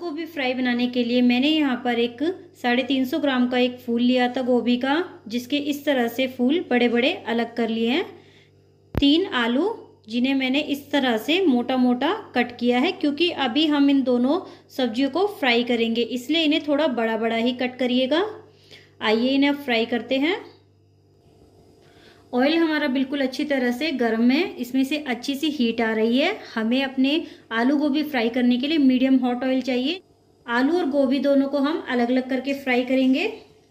गोभी फ्राई बनाने के लिए मैंने यहाँ पर एक 350 ग्राम का एक फूल लिया था गोभी का, जिसके इस तरह से फूल बड़े बड़े अलग कर लिए हैं। 3 आलू जिन्हें मैंने इस तरह से मोटा मोटा कट किया है, क्योंकि अभी हम इन दोनों सब्जियों को फ्राई करेंगे, इसलिए इन्हें थोड़ा बड़ा बड़ा ही कट करिएगा। आइए इन्हें अब फ्राई करते हैं। ऑयल हमारा बिल्कुल अच्छी तरह से गर्म है, इसमें से अच्छी सी हीट आ रही है। हमें अपने आलू गोभी फ्राई करने के लिए मीडियम हॉट ऑयल चाहिए। आलू और गोभी दोनों को हम अलग अलग करके फ्राई करेंगे।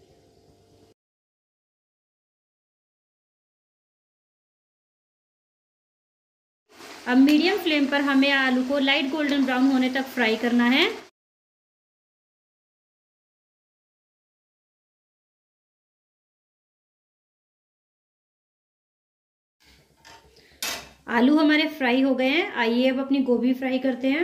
अब मीडियम फ्लेम पर हमें आलू को लाइट गोल्डन ब्राउन होने तक फ्राई करना है। आलू हमारे फ्राई हो गए हैं। आइए अब अपनी गोभी फ्राई करते हैं।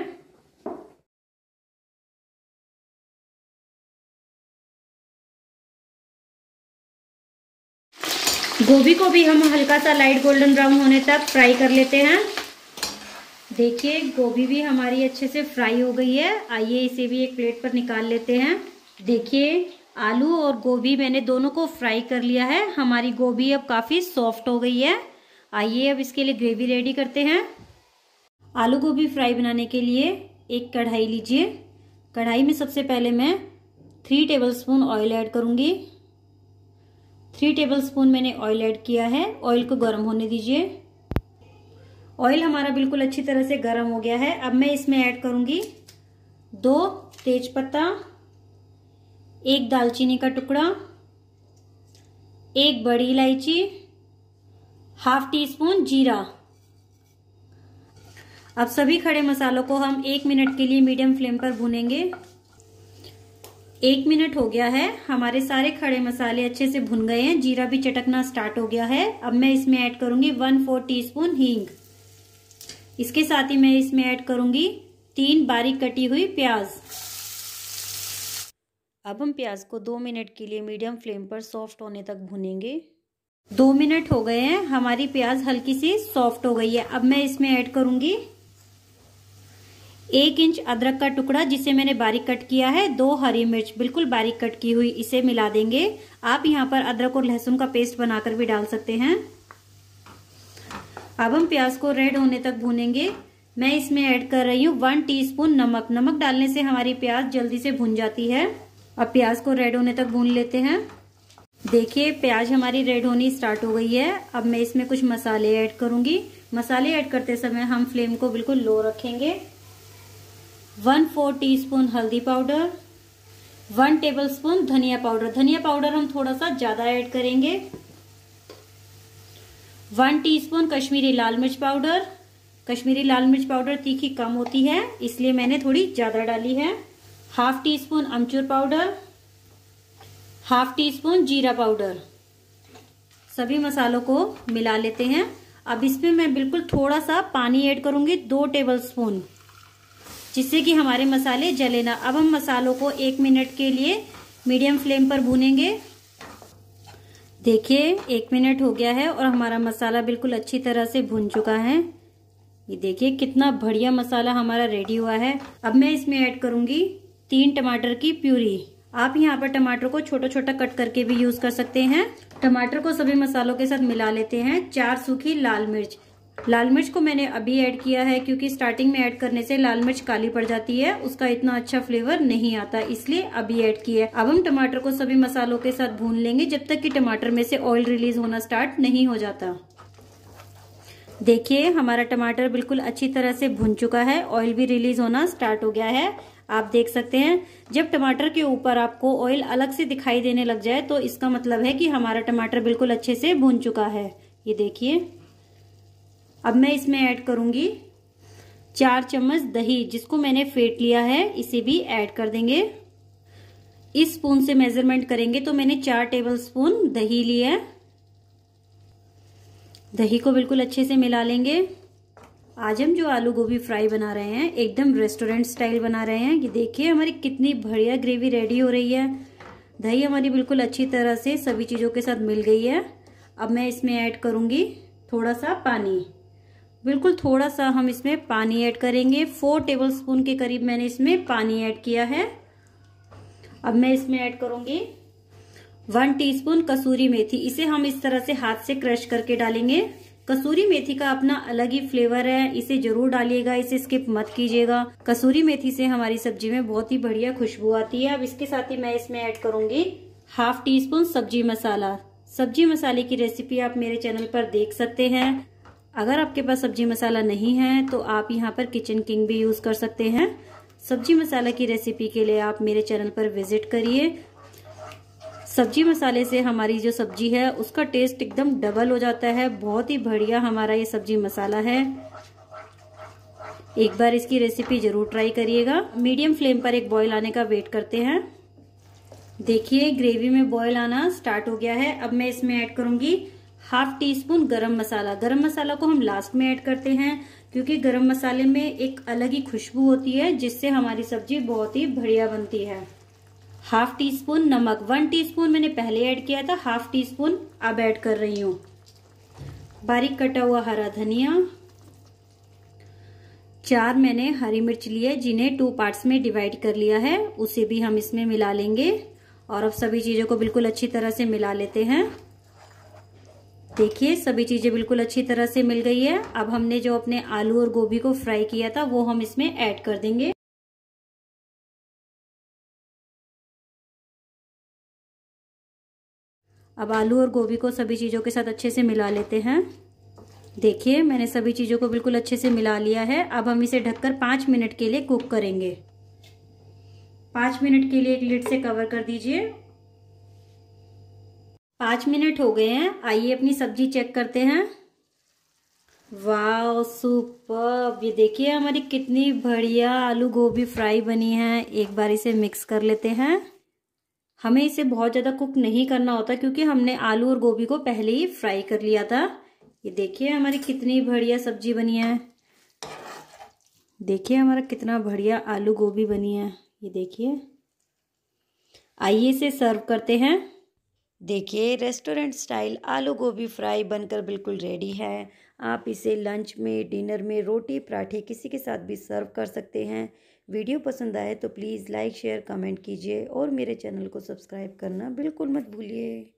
गोभी को भी हम हल्का सा लाइट गोल्डन ब्राउन होने तक फ्राई कर लेते हैं। देखिए गोभी भी हमारी अच्छे से फ्राई हो गई है। आइए इसे भी एक प्लेट पर निकाल लेते हैं। देखिए आलू और गोभी मैंने दोनों को फ्राई कर लिया है। हमारी गोभी अब काफी सॉफ्ट हो गई है। आइए अब इसके लिए ग्रेवी रेडी करते हैं। आलू गोभी फ्राई बनाने के लिए एक कढ़ाई लीजिए। कढ़ाई में सबसे पहले मैं 3 टेबलस्पून ऑयल ऐड करूंगी। 3 टेबलस्पून मैंने ऑयल ऐड किया है। ऑयल को गर्म होने दीजिए। ऑयल हमारा बिल्कुल अच्छी तरह से गर्म हो गया है। अब मैं इसमें ऐड करूंगी 2 तेजपत्ता, 1 दालचीनी का टुकड़ा, 1 बड़ी इलायची, ½ टीस्पून जीरा। अब सभी खड़े मसालों को हम 1 मिनट के लिए मीडियम फ्लेम पर भूनेंगे। 1 मिनट हो गया है। हमारे सारे खड़े मसाले अच्छे से भुन गए हैं। जीरा भी चटकना स्टार्ट हो गया है। अब मैं इसमें ऐड करूंगी 1/4 टीस्पून हींग। इसके साथ ही मैं इसमें ऐड करूंगी 3 बारीक कटी हुई प्याज। अब हम प्याज को 2 मिनट के लिए मीडियम फ्लेम पर सॉफ्ट होने तक भुनेंगे। 2 मिनट हो गए हैं। हमारी प्याज हल्की सी सॉफ्ट हो गई है। अब मैं इसमें ऐड करूंगी 1 इंच अदरक का टुकड़ा, जिसे मैंने बारीक कट किया है। 2 हरी मिर्च बिल्कुल बारीक कट की हुई, इसे मिला देंगे। आप यहाँ पर अदरक और लहसुन का पेस्ट बनाकर भी डाल सकते हैं। अब हम प्याज को रेड होने तक भूनेंगे। मैं इसमें ऐड कर रही हूँ 1 टीस्पून नमक। नमक डालने से हमारी प्याज जल्दी से भुन जाती है। अब प्याज को रेड होने तक भून लेते हैं। देखिए प्याज हमारी रेड होनी स्टार्ट हो गई है। अब मैं इसमें कुछ मसाले ऐड करूंगी। मसाले ऐड करते समय हम फ्लेम को बिल्कुल लो रखेंगे। 1/4 टीस्पून हल्दी पाउडर, 1 टेबलस्पून धनिया पाउडर। धनिया पाउडर हम थोड़ा सा ज्यादा ऐड करेंगे। 1 टीस्पून कश्मीरी लाल मिर्च पाउडर। कश्मीरी लाल मिर्च पाउडर तीखी कम होती है, इसलिए मैंने थोड़ी ज्यादा डाली है। ½ टीस्पून अमचूर पाउडर, ½ टीस्पून जीरा पाउडर। सभी मसालों को मिला लेते हैं। अब इसमें मैं बिल्कुल थोड़ा सा पानी ऐड करूंगी, 2 टेबलस्पून, जिससे कि हमारे मसाले जले ना। अब हम मसालों को 1 मिनट के लिए मीडियम फ्लेम पर भूनेंगे। देखिए 1 मिनट हो गया है और हमारा मसाला बिल्कुल अच्छी तरह से भुन चुका है। ये देखिए कितना बढ़िया मसाला हमारा रेडी हुआ है। अब मैं इसमें ऐड करूंगी 3 टमाटर की प्यूरी। आप यहाँ पर टमाटर को छोटा छोटा कट करके भी यूज कर सकते हैं। टमाटर को सभी मसालों के साथ मिला लेते हैं। 4 सूखी लाल मिर्च। लाल मिर्च को मैंने अभी ऐड किया है, क्योंकि स्टार्टिंग में ऐड करने से लाल मिर्च काली पड़ जाती है, उसका इतना अच्छा फ्लेवर नहीं आता, इसलिए अभी ऐड किया है। अब हम टमाटर को सभी मसालों के साथ भून लेंगे जब तक कि टमाटर में से ऑयल रिलीज होना स्टार्ट नहीं हो जाता। देखिए हमारा टमाटर बिल्कुल अच्छी तरह से भुन चुका है, ऑयल भी रिलीज होना स्टार्ट हो गया है। आप देख सकते हैं जब टमाटर के ऊपर आपको ऑयल अलग से दिखाई देने लग जाए तो इसका मतलब है कि हमारा टमाटर बिल्कुल अच्छे से भुन चुका है। ये देखिए अब मैं इसमें ऐड करूंगी 4 चम्मच दही, जिसको मैंने फेंट लिया है, इसे भी ऐड कर देंगे। इस स्पून से मेजरमेंट करेंगे तो मैंने 4 टेबलस्पून दही लिया है। दही को बिल्कुल अच्छे से मिला लेंगे। आज हम जो आलू गोभी फ्राई बना रहे हैं एकदम रेस्टोरेंट स्टाइल बना रहे हैं। ये देखिए हमारी कितनी बढ़िया ग्रेवी रेडी हो रही है। दही हमारी बिल्कुल अच्छी तरह से सभी चीजों के साथ मिल गई है। अब मैं इसमें ऐड करूंगी थोड़ा सा पानी, बिल्कुल थोड़ा सा हम इसमें पानी ऐड करेंगे। 4 टेबलस्पून के करीब मैंने इसमें पानी ऐड किया है। अब मैं इसमें ऐड करूंगी 1 टीस्पून कसूरी मेथी। इसे हम इस तरह से हाथ से क्रश करके डालेंगे। कसूरी मेथी का अपना अलग ही फ्लेवर है, इसे जरूर डालिएगा, इसे स्किप मत कीजिएगा। कसूरी मेथी से हमारी सब्जी में बहुत ही बढ़िया खुशबू आती है। अब इसके साथ ही मैं इसमें ऐड करूंगी 1/2 टीस्पून सब्जी मसाला। सब्जी मसाले की रेसिपी आप मेरे चैनल पर देख सकते हैं। अगर आपके पास सब्जी मसाला नहीं है तो आप यहाँ पर किचन किंग भी यूज कर सकते हैं। सब्जी मसाला की रेसिपी के लिए आप मेरे चैनल पर विजिट करिए। सब्जी मसाले से हमारी जो सब्जी है उसका टेस्ट एकदम डबल हो जाता है। बहुत ही बढ़िया हमारा ये सब्जी मसाला है। एक बार इसकी रेसिपी जरूर ट्राई करिएगा। मीडियम फ्लेम पर एक बॉईल आने का वेट करते हैं। देखिए ग्रेवी में बॉईल आना स्टार्ट हो गया है। अब मैं इसमें ऐड करूंगी 1/2 टीस्पून गरम मसाला। गरम मसाला को हम लास्ट में ऐड करते हैं क्योंकि गरम मसाले में एक अलग ही खुशबू होती है जिससे हमारी सब्जी बहुत ही बढ़िया बनती है। 1/2 टीस्पून नमक। 1 टीस्पून मैंने पहले ऐड किया था, 1/2 टीस्पून अब ऐड कर रही हूँ। बारीक कटा हुआ हरा धनिया। 4 मैंने हरी मिर्च ली है जिन्हें 2 पार्ट्स में डिवाइड कर लिया है, उसे भी हम इसमें मिला लेंगे। और अब सभी चीजों को बिल्कुल अच्छी तरह से मिला लेते हैं। देखिए सभी चीजें बिल्कुल अच्छी तरह से मिल गई है। अब हमने जो अपने आलू और गोभी को फ्राई किया था वो हम इसमें ऐड कर देंगे। अब आलू और गोभी को सभी चीजों के साथ अच्छे से मिला लेते हैं। देखिए मैंने सभी चीजों को बिल्कुल अच्छे से मिला लिया है। अब हम इसे ढककर 5 मिनट के लिए कुक करेंगे। 5 मिनट के लिए एक लिड से कवर कर दीजिए। 5 मिनट हो गए हैं। आइए अपनी सब्जी चेक करते हैं। वाह सुपर्ब! ये देखिए हमारी कितनी बढ़िया आलू गोभी फ्राई बनी है। एक बार इसे मिक्स कर लेते हैं। हमें इसे बहुत ज्यादा कुक नहीं करना होता क्योंकि हमने आलू और गोभी को पहले ही फ्राई कर लिया था। ये देखिए हमारी कितनी बढ़िया सब्जी बनी है। देखिए हमारा कितना बढ़िया आलू गोभी बनी है। ये देखिए। आइए इसे सर्व करते हैं। देखिए रेस्टोरेंट स्टाइल आलू गोभी फ्राई बनकर बिल्कुल रेडी है। आप इसे लंच में, डिनर में, रोटी पराठे किसी के साथ भी सर्व कर सकते हैं। वीडियो पसंद आए तो प्लीज़ लाइक शेयर कमेंट कीजिए और मेरे चैनल को सब्सक्राइब करना बिल्कुल मत भूलिए।